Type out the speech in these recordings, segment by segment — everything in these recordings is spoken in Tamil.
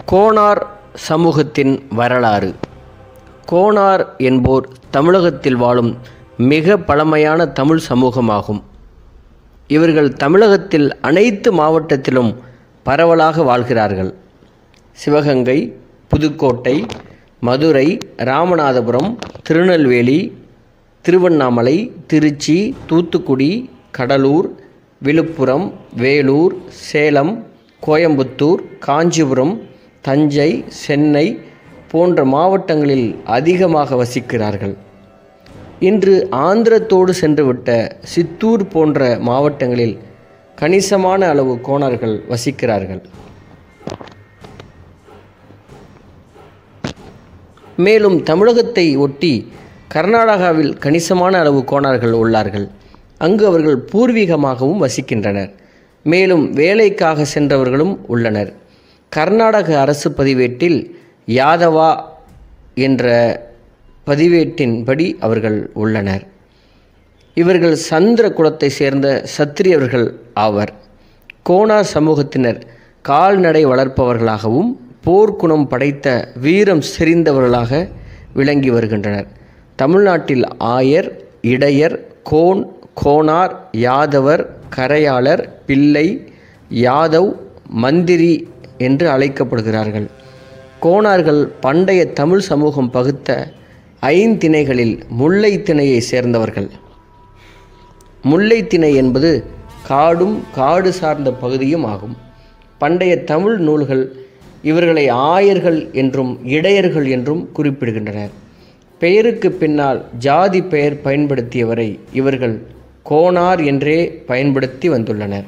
கோனார் சமூகத்தின் வரலாறு. கோனார் என்போர் தமிழகத்தில் வாழும் மிக பழமையான தமிழ் சமூகமாகும். இவர்கள் தமிழகத்தில் அனைத்து மாவட்டத்திலும் பரவலாக வாழ்கிறார்கள். சிவகங்கை, புதுக்கோட்டை, மதுரை, ராமநாதபுரம், திருநெல்வேலி, திருவண்ணாமலை, திருச்சி, தூத்துக்குடி, கடலூர், விழுப்புரம், வேலூர், சேலம், கோயம்புத்தூர், காஞ்சிபுரம், தஞ்சை, சென்னை போன்ற மாவட்டங்களில் அதிகமாக வசிக்கிறார்கள். இன்று ஆந்திரத்தோடு சென்றுவிட்ட சித்தூர் போன்ற மாவட்டங்களில் கணிசமான அளவு கோனார்கள் வசிக்கிறார்கள். மேலும் தமிழகத்தை ஒட்டி கர்நாடகாவில் கணிசமான அளவு கோனார்கள் உள்ளார்கள். அங்கு அவர்கள் பூர்வீகமாகவும் வசிக்கின்றனர். மேலும் வேலைக்காக சென்றவர்களும் உள்ளனர். கர்நாடக அரசு பதிவேட்டில் யாதவா என்ற பதிவேட்டின்படி அவர்கள் உள்ளனர். இவர்கள் சந்திர குலத்தை சேர்ந்த சத்திரியர்கள் ஆவர். கோனார் சமூகத்தினர் கால்நடை வளர்ப்பவர்களாகவும் போர்க்குணம் படைத்த வீரம் செறிந்தவர்களாக விளங்கி வருகின்றனர். தமிழ்நாட்டில் ஆயர், இடையர், கோன், கோனார், யாதவர், கரையாளர், பிள்ளை, யாதவ், மந்திரி என்று அழைக்கப்படுகிறார்கள். கோனார்கள் பண்டைய தமிழ் சமூகம் பகுத்த ஐந்திணைகளில் முல்லை திணையை சேர்ந்தவர்கள். முல்லை திணை என்பது காடும் காடு சார்ந்த பகுதியும் ஆகும். பண்டைய தமிழ் நூல்கள் இவர்களை ஆயர்கள் என்றும் இடையர்கள் என்றும் குறிப்பிடுகின்றனர். பெயருக்கு பின்னால் ஜாதி பெயர் பயன்படுத்தியவரை இவர்கள் கோனார் என்றே பயன்படுத்தி வந்துள்ளனர்.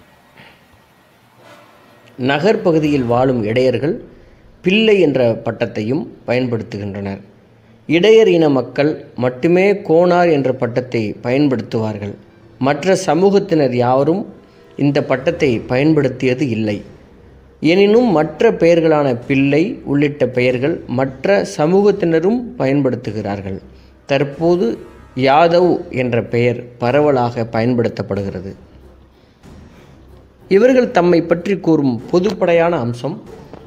நகர்ப்பகுதியில் வாழும் இடையர்கள் பிள்ளை என்ற பட்டத்தையும் பயன்படுத்துகின்றனர். இடையர் இன மக்கள் மட்டுமே கோனார் என்ற பட்டத்தை பயன்படுத்துவார்கள். மற்ற சமூகத்தினர் யாரும் இந்த பட்டத்தை பயன்படுத்தியது இல்லை. எனினும் மற்ற பெயர்களான பிள்ளை உள்ளிட்ட பெயர்கள் மற்ற சமூகத்தினரும் பயன்படுத்துகிறார்கள். தற்போது யாதவ் என்ற பெயர் பரவலாக பயன்படுத்தப்படுகிறது. இவர்கள் தம்மை பற்றி கூறும் பொதுப்படையான அம்சம்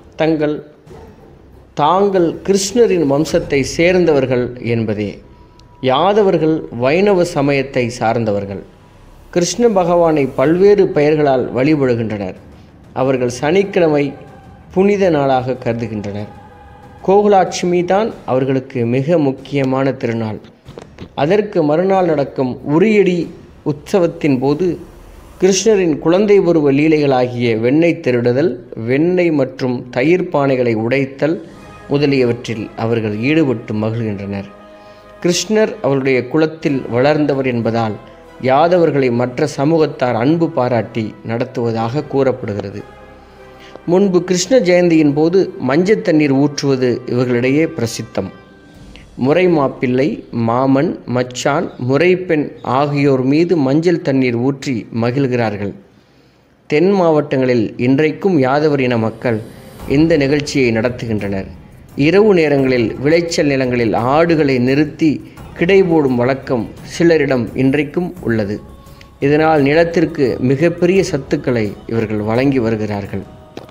தாங்கள் கிருஷ்ணரின் வம்சத்தை சேர்ந்தவர்கள் என்பதே. யாதவர்கள் வைணவ சமயத்தை சார்ந்தவர்கள். கிருஷ்ண பகவானை பல்வேறு பெயர்களால் வழிபடுகின்றனர். அவர்கள் சனிக்கிழமை புனித நாளாக கருதுகின்றனர். கோகுலாட்சுமி தான் அவர்களுக்கு மிக முக்கியமான திருநாள். அதற்கு மறுநாள் நடக்கும் உரியடி உற்சவத்தின் போது கிருஷ்ணரின் குழந்தை பருவ லீலைகளாகிய வெண்ணெய் திருடுதல், வெண்ணெய் மற்றும் தயிர் பானைகளை உடைத்தல் முதலியவற்றில் அவர்கள் ஈடுபட்டு மகிழ்கின்றனர். கிருஷ்ணர் அவருடைய குலத்தில் வளர்ந்தவர் என்பதால் யாதவர்களை மற்ற சமூகத்தார் அன்பு பாராட்டி நடத்துவதாக கூறப்படுகிறது. முன்பு கிருஷ்ண ஜெயந்தியின் போது மஞ்சள் தண்ணீர் ஊற்றுவது இவர்களிடையே பிரசித்தம். முறை மாப்பிள்ளை, மாமன், மச்சான், முறைப்பெண் ஆகியோர் மீது மஞ்சள் தண்ணீர் ஊற்றி மகிழ்கிறார்கள். தென் மாவட்டங்களில் இன்றைக்கும் யாதவர் இன மக்கள் இந்த நிகழ்ச்சியை நடத்துகின்றனர். இரவு நேரங்களில் விளைச்சல் நிலங்களில் ஆடுகளை நிறுத்தி கிடை போடும் வழக்கம் சிலரிடம் இன்றைக்கும் உள்ளது. இதனால் நிலத்திற்கு மிகப்பெரிய சத்துக்களை இவர்கள் வழங்கி வருகிறார்கள்.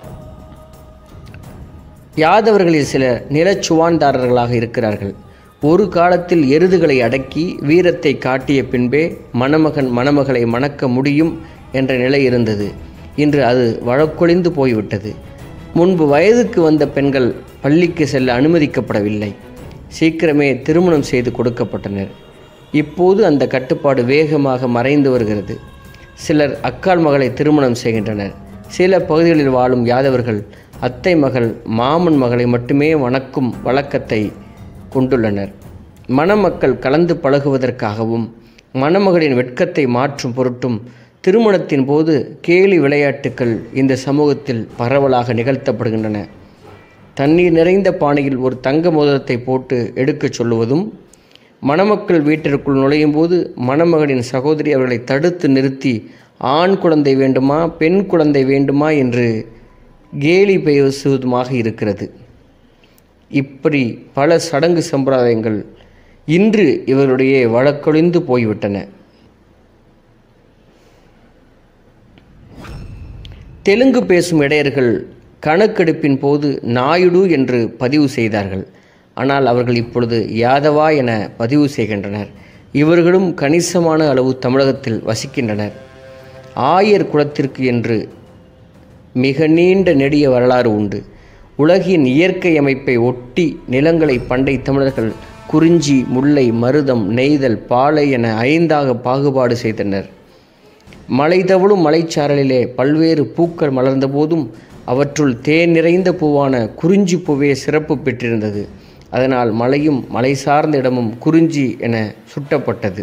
யாதவர்களில் சிலர் நிலச்சுவான்தாரர்களாக இருக்கிறார்கள். ஒரு காலத்தில் எருதுகளை அடக்கி வீரத்தை காட்டிய பின்பே மணமகன் மணமகளை மணக்க முடியும் என்ற நிலை இருந்தது. இன்று அது வழக்கொழிந்து போய்விட்டது. முன்பு வயதுக்கு வந்த பெண்கள் பள்ளிக்கு செல்ல அனுமதிக்கப்படவில்லை. சீக்கிரமே திருமணம் செய்து கொடுக்கப்பட்டனர். இப்போது அந்த கட்டுப்பாடு வேகமாக மறைந்து வருகிறது. சிலர் அக்கால் மகளை திருமணம் செய்கின்றனர். சில பகுதிகளில் வாழும் யாதவர்கள் அத்தை மகள், மாமன் மகளை மட்டுமே மணக்கும் வழக்கத்தை கொண்டுள்ளனர். மணமக்கள் கலந்து பழகுவதற்காகவும் மணமகளின் வெட்கத்தை மாற்றும் பொருட்டும் திருமணத்தின் போது கேலி விளையாட்டுக்கள் இந்த சமூகத்தில் பரவலாக நிகழ்த்தப்படுகின்றன. தண்ணீர் நிறைந்த பானையில் ஒரு தங்க மோதிரத்தை போட்டு எடுக்கச் சொல்லுவதும், மணமக்கள் வீட்டிற்குள் நுழையும் போது மணமகளின் சகோதரி அவர்களை தடுத்து நிறுத்தி ஆண் குழந்தை வேண்டுமா பெண் குழந்தை வேண்டுமா என்று கேலி பேசுவதுமாக இருக்கிறது. இப்படி பல சடங்கு சம்பிரதாயங்கள் இன்று இவருடைய வழக்கொழிந்து போய்விட்டன. தெலுங்கு பேசும் இடையர்கள் கணக்கெடுப்பின் போது நாயுடு என்று பதிவு செய்தார்கள். ஆனால் அவர்கள் இப்பொழுது யாதவா என பதிவு செய்கின்றனர். இவர்களும் கணிசமான அளவு தமிழகத்தில் வசிக்கின்றனர். ஆயர் குலத்திற்கு என்று மிக நீண்ட நெடிய வரலாறு உண்டு. உலகின் இயற்கை அமைப்பை ஒட்டி நிலங்களை பண்டை தமிழர்கள் குறிஞ்சி, முல்லை, மருதம், நெய்தல், பாலை என 5ஆக பாகுபாடு செய்தனர். மலை தவழும் மலைச்சாரலிலே பல்வேறு பூக்கள் மலர்ந்த போதும் அவற்றுள் தேன் நிறைந்த பூவான குறிஞ்சி பூவே சிறப்பு பெற்றிருந்தது. அதனால் மலையும் மலை சார்ந்த இடமும் குறிஞ்சி என சுட்டப்பட்டது.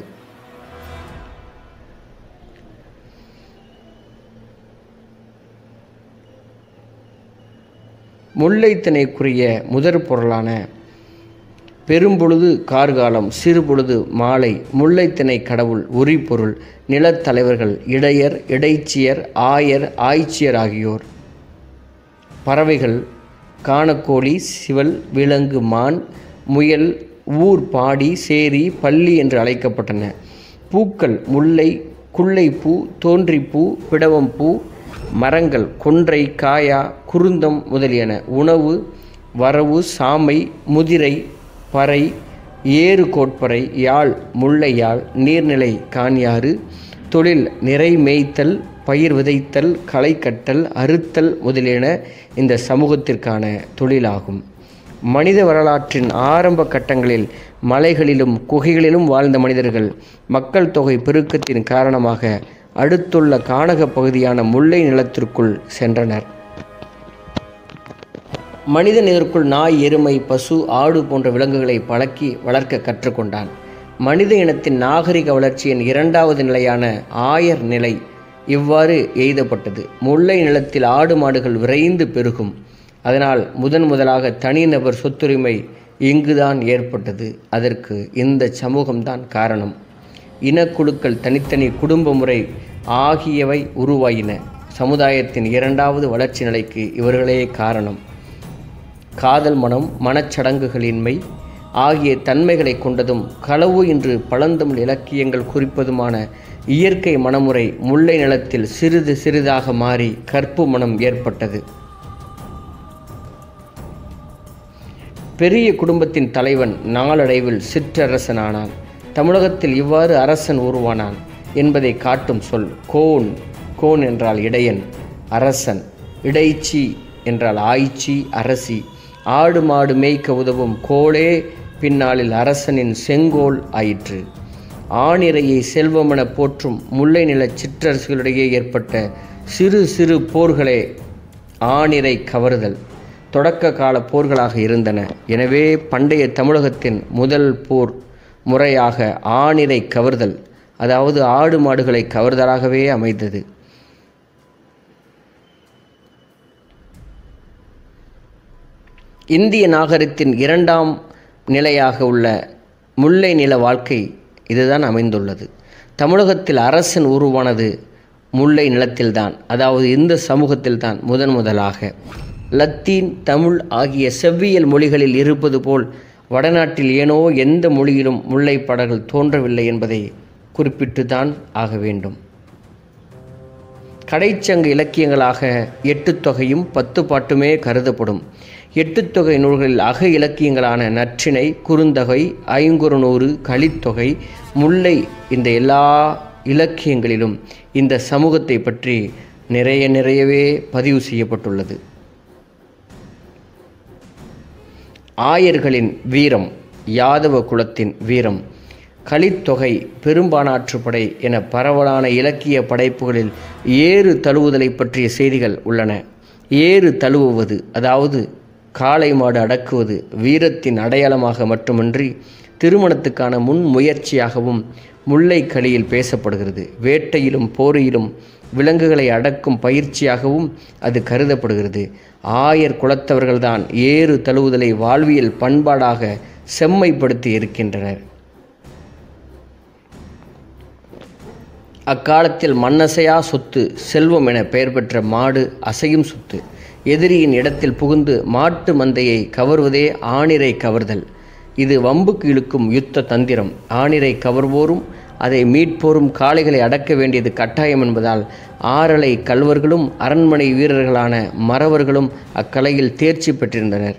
முல்லைத்திணைக்குரிய முதற் பொருளான பெரும்பொழுது கார்காலம், சிறுபொழுது மாலை, முல்லைத்திணை கடவுள், உரிபொருள், நிலத்தலைவர்கள், இடையர், இடைச்சியர், ஆயர், ஆய்ச்சியர் ஆகியோர். பறவைகள் காணக்கோழி, சிவல், விலங்கு, மான், முயல், ஊர், பாடி, சேரி, பள்ளி என்று அழைக்கப்பட்டன. பூக்கள் முல்லை, குள்ளைப்பூ, தோன்றிப்பூ, பிடவம்பூ. மரங்கள் கொன்றை, காயா, குருந்தம் முதலியன. உணவு வரவு, சாமை, முதிரை, பறை, ஏறு கோட்பறை, யாழ், முல்லை யாழ், நீர்நிலை கான்யாறு. தொழில் நிறை மேய்த்தல், பயிர் விதைத்தல், களை கட்டல், அறுத்தல் முதலியன இந்த சமூகத்திற்கான தொழிலாகும். மனித வரலாற்றின் ஆரம்ப கட்டங்களில் மலைகளிலும் குகைகளிலும் வாழ்ந்த மனிதர்கள் மக்கள் தொகை பெருக்கத்தின் காரணமாக அடுத்துள்ள கானக பகுதியான முல்லை நிலத்திற்குள் சென்றனர். மனிதன் இதற்குள் நாய், எருமை, பசு, ஆடு போன்ற விலங்குகளை பழக்கி வளர்க்க கற்றுக்கொண்டான். மனித இனத்தின் நாகரிக வளர்ச்சியின் 2வது நிலையான ஆயர் நிலை இவ்வாறு எய்தப்பட்டது. முல்லை நிலத்தில் ஆடு மாடுகள் விரைந்து பெருகும். அதனால் முதலாக தனிநபர் சொத்துரிமை இங்குதான் ஏற்பட்டது. அதற்கு இந்த சமூகம்தான் காரணம். இனக்குழுக்கள், தனித்தனி குடும்ப முறை ஆகியவை உருவாயின. சமுதாயத்தின் 2வது வளர்ச்சி நிலைக்கு இவர்களே காரணம். காதல் மனம், மனச்சடங்குகளின்மை ஆகிய தன்மைகளை கொண்டதும் களவு என்று பழந்தமிழ் இலக்கியங்கள் குறிப்பதுமான இயற்கை மனமுறை முல்லை நிலத்தில் சிறிது சிறிதாக மாறி கற்பு மனம் ஏற்பட்டது. பெரிய குடும்பத்தின் தலைவன் நாளடைவில் சிற்றரசனானான். தமிழகத்தில் இவ்வாறு அரசன் உருவானான் என்பதை காட்டும் சொல் கோன். கோன் என்றால் இடையன், அரசன். இடைச்சி என்றால் ஆய்ச்சி, அரசி. ஆடு மாடு மேய்க்க உதவும் கோளே பின்னாளில் அரசனின் செங்கோல் ஆயிற்று. ஆணிரையை செல்வமென போற்றும் முல்லை நில சிற்றரசுகளிடையே ஏற்பட்ட சிறு சிறு போர்களே ஆணிரை கவர்தல் தொடக்க கால போர்களாக இருந்தன. எனவே பண்டைய தமிழகத்தின் முதல் போர் முறையாக ஆணிரை கவர்தல், அதாவது ஆடு மாடுகளை கவர்தலாகவே அமைந்தது. இந்திய நாகரிகத்தின் 2ஆம் நிலையாக உள்ள முல்லை நில வாழ்க்கை இதுதான் அமைந்துள்ளது. தமிழகத்தில் அரசன் உருவானது முல்லை நிலத்தில்தான், அதாவது இந்த சமூகத்தில்தான் முதலாக. லத்தீன், தமிழ் ஆகிய செவ்வியல் மொழிகளில் இருப்பது போல் வடநாட்டில் ஏனோ எந்த மொழியிலும் முல்லை பாடல்கள் தோன்றவில்லை என்பதை குறிப்பிட்டுத்தான் ஆக வேண்டும். கடைச்சங்க இலக்கியங்களாக 8 தொகையும் 10 பாட்டுமே கருதப்படும். 8 தொகை நூல்களில் அக இலக்கியங்களான நற்றிணை, குறுந்தொகை, ஐங்குறுநூறு, கலித்தொகை, முல்லை இந்த எல்லா இலக்கியங்களிலும் இந்த சமூகத்தை பற்றி நிறையவே பதிவு செய்யப்பட்டுள்ளது. ஆயர்களின் வீரம், யாதவ குலத்தின் வீரம், கலித்தொகை, பெரும்பானாற்றுப்படை என பரவலான இலக்கிய படைப்புகளில் ஏறு தழுவுதலை பற்றிய செய்திகள் உள்ளன. ஏறு தழுவுவது, அதாவது காளை மாடு அடக்குவது, வீரத்தின் அடையாளமாக மட்டுமின்றி திருமணத்துக்கான முன்முயற்சியாகவும் முல்லை களியில் பேசப்படுகிறது. வேட்டையிலும் போரிலும் விலங்குகளை அடக்கும் பயிற்சியாகவும் அது கருதப்படுகிறது. ஆயர் குலத்தவர்கள்தான் ஏறு தழுவுதலை வாழ்வியல் பண்பாடாக செம்மைப்படுத்தி இருக்கின்றனர். அக்காலத்தில் மண்ணசையா சொத்து செல்வம் என பெயர் பெற்ற மாடு அசையும் சொத்து. எதிரியின் இடத்தில் புகுந்து மாட்டு மந்தையை கவர்வதே ஆணிரை கவர்தல். இது வம்புக்கு இழுக்கும் யுத்த தந்திரம். ஆணிரை கவர்வோரும் அதை மீட்போரும் காளைகளை அடக்க வேண்டியது கட்டாயம் என்பதால் ஆறலை கல்வர்களும் அரண்மனை வீரர்களான மறவர்களும் அக்கலையில் தேர்ச்சி பெற்றிருந்தனர்.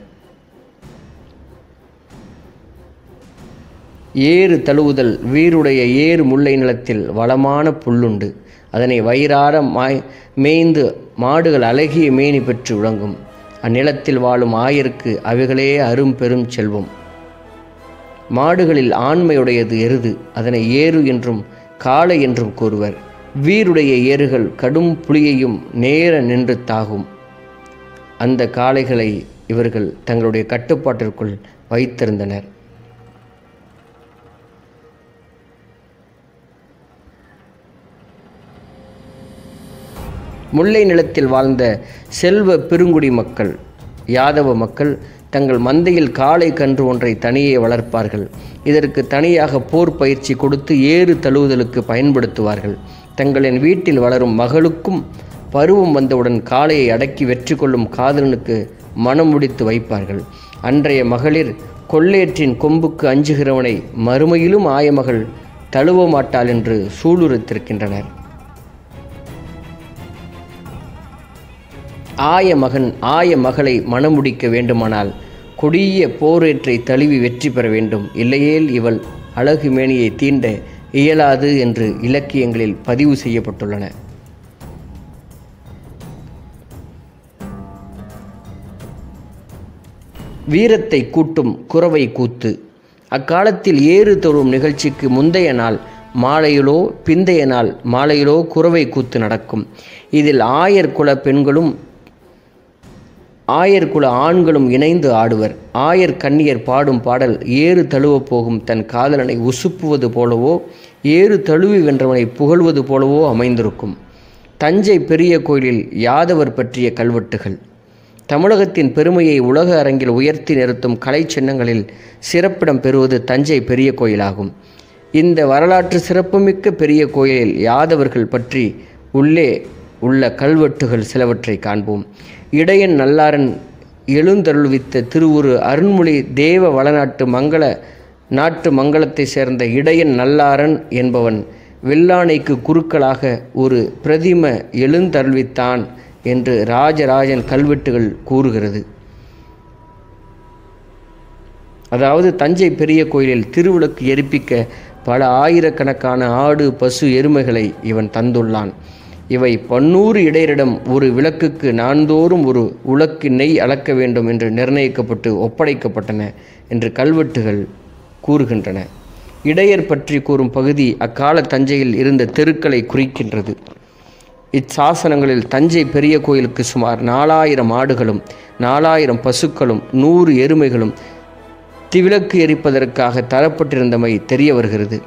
ஏறு தழுவுதல். வீருடைய ஏறு முல்லை நிலத்தில் வளமான புல்லுண்டு. அதனை வயிறார மேய்ந்து மாடுகள் அழகிய மேனி பெற்று விளங்கும். அந்நிலத்தில் வாழும் ஆயருக்கு அவைகளே அரும் பெரும் செல்வம். மாடுகளில் ஆண்மையுடையது எருது. அதனை ஏறு என்றும் காளை என்றும் கூறுவர். வீருடைய ஏறுகள் கடும் புலியையும் நேர நின்று தாகும். அந்த காளைகளை இவர்கள் தங்களுடைய கட்டுப்பாட்டிற்குள் வைத்திருந்தனர். முல்லை நிலத்தில் வாழ்ந்த செல்வ பெருங்குடி மக்கள் யாதவ மக்கள் தங்கள் மந்தையில் காளை கன்று ஒன்றை தனியே வளர்ப்பார்கள். இதற்கு தனியாக போர் பயிற்சி கொடுத்து ஏறு தழுவுதலுக்கு பயன்படுத்துவார்கள். தங்களின் வீட்டில் வளரும் மகளுக்கும் பருவம் வந்தவுடன் காளையை அடக்கி வெற்றி கொள்ளும் காதலனுக்கு மனம் முடித்து வைப்பார்கள். அன்றைய மகளிர் கொள்ளேற்றின் கொம்புக்கு அஞ்சுகிறவனை மறுமையிலும் ஆயமகள் தழுவ மாட்டாள் என்று சூளுரைத்திருக்கின்றனர். ஆய மகன் ஆய மகளை மணமுடிக்க வேண்டுமானால் கொடிய போரேற்றை தழுவி வெற்றி பெற வேண்டும். இல்லையேல் இவள் அழகு மேனியை தீண்ட இயலாது என்று இலக்கியங்களில் பதிவு செய்யப்பட்டுள்ளன. வீரத்தை கூட்டும் குரவை கூத்து. அக்காலத்தில் ஏறு தொழும் நிகழ்ச்சிக்கு முந்தைய நாள் மாலையிலோ பிந்தைய நாள் மாலையிலோ குரவை கூத்து நடக்கும். இதில் ஆயர் குல பெண்களும் ஆயர் குல ஆண்களும் இணைந்து ஆடுவர். ஆயர் கன்னியர் பாடும் பாடல் ஏறு தழுவ போகும் தன் காதலனை உசுப்புவது போலவோ ஏறு தழுவி வென்றவனை புகழ்வது போலவோ அமைந்திருக்கும். தஞ்சை பெரிய கோயிலில் யாதவர் பற்றிய கல்வெட்டுகள். தமிழகத்தின் பெருமையை உலக அரங்கில் உயர்த்தி நிறுத்தும் கலை சின்னங்களில் சிறப்பிடம் பெறுவது தஞ்சை பெரிய கோயிலாகும். இந்த வரலாற்று சிறப்புமிக்க பெரிய கோயிலில் யாதவர்கள் பற்றி உள்ளே உள்ள கல்வெட்டுகள் சிலவற்றை காண்போம். இடையன் நல்லாரன் எழுந்தருள்வித்த திருவுரு அருண்மொழி தேவ வளநாட்டு நாட்டு மங்களத்தை சேர்ந்த இடையன் நல்லாரன் என்பவன் வெள்ளானைக்கு குறுக்களாக ஒரு பிரதிம எழுந்தருள்வித்தான் என்று ராஜராஜன் கல்வெட்டுகள் கூறுகிறது. அதாவது தஞ்சை பெரிய கோயிலில் திருவிளக்கு எரிப்பிக்க பல ஆயிரக்கணக்கான ஆடு பசு எருமைகளை இவன் தந்துள்ளான். இவை 100 இடையரிடம் ஒரு விளக்குக்கு நாள்தோறும் ஒரு உலக்கு நெய் அளக்க வேண்டும் என்று நிர்ணயிக்கப்பட்டு ஒப்படைக்கப்பட்டன என்று கல்வெட்டுகள் கூறுகின்றன. இடையர் பற்றி கூறும் பகுதி அக்கால தஞ்சையில் இருந்த தெருக்களை குறிக்கின்றது. இச்சாசனங்களில் தஞ்சை பெரிய கோயிலுக்கு சுமார் 4000 ஆடுகளும் 4000 பசுக்களும் 100 எருமைகளும் திவிளக்கு எரிப்பதற்காக தரப்பட்டிருந்தமை தெரிய வருகிறது.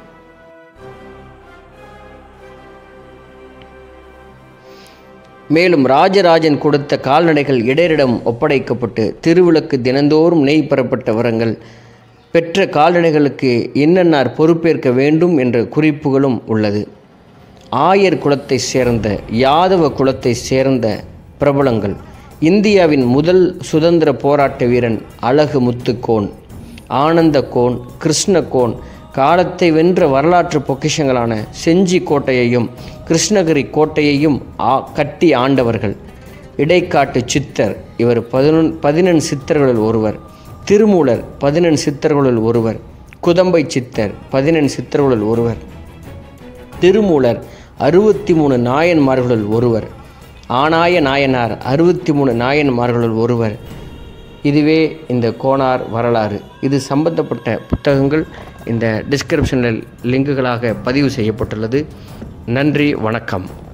மேலும் ராஜராஜன் கொடுத்த கால்நடைகள் இடையரிடம் ஒப்படைக்கப்பட்டு திருவிளக்கு தினந்தோறும் நெய் பெறப்பட்ட வரங்கள் பெற்ற கால்நடைகளுக்கு இன்னன்னார் பொறுப்பேற்க வேண்டும் என்ற குறிப்புகளும் உள்ளது. ஆயர் குலத்தை சேர்ந்த யாதவ குலத்தை சேர்ந்த பிரபலங்கள். இந்தியாவின் முதல் சுதந்திர போராட்ட வீரன் அழகு முத்துக்கோன், ஆனந்தக்கோன், கிருஷ்ணகோன் காலத்தை வென்ற வரலாற்று பொக்கிஷங்களான செஞ்சி கோட்டையையும் கிருஷ்ணகிரி கோட்டையையும் கட்டி ஆண்டவர்கள். இடைக்காட்டு சித்தர் இவர் 11 சித்தர்களுள் ஒருவர். திருமூலர் 11 சித்தர்களுள் ஒருவர். குதம்பை சித்தர் 11 சித்தர்களுள் ஒருவர். திருமூலர் 63 நாயன்மார்களுள் ஒருவர். ஆனாய நாயனார் 63 நாயன்மார்களுள் ஒருவர். இதுவே இந்த கோனார் வரலாறு. இது சம்பந்தப்பட்ட புத்தகங்கள் இந்த டிஸ்கிரிப்ஷனில் லிங்குகளாக பதிவு செய்யப்பட்டுள்ளது. நன்றி, வணக்கம்.